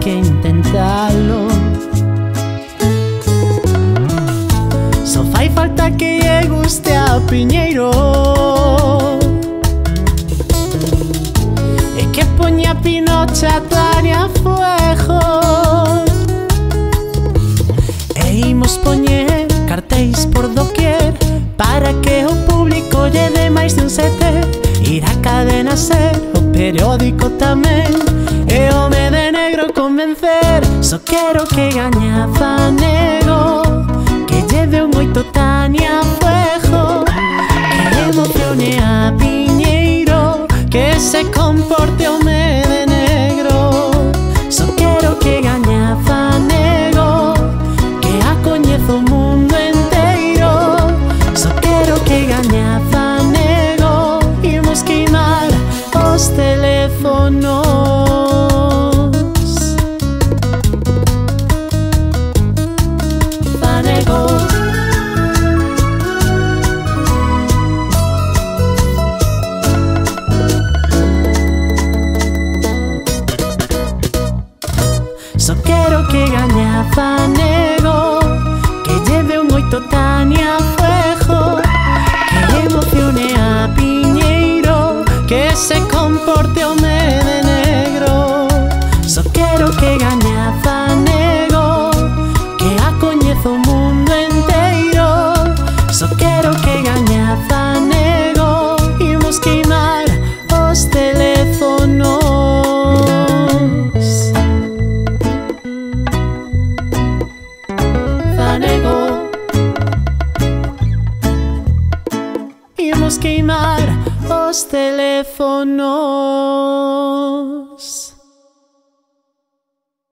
que intentalo. Só fai falta que lle guste a Piñeiro e que poña Pinocha, Tania, Fuego. E imos poñer cartéis por doquier para que o público lle dé máis de un sete. Ir a Cadena Ser, o periódico tamén, e o me de negro convencer. Só quero que gaña Fanego, que lle dé un 8 Tania, Fuego, que emocione a Piñeiro, que se comporte o me de negro. Só quero que gaña Fanego, que a coñezo o mundo enteiro. Só quero que gaña Fanego, imos queimar os teléfonos. Fanego. Só quero que gaña Fanego, que lleve un 8 Tania, Fuego, que emocione a Piñeiro, que se comporte o me de negro. Só quero que gaña Fanego, que a coñezo o mundo enteiro. Só quero que gaña Fanego, imos queimar os teléfonos. Fanego, imos queimar os teléfonos.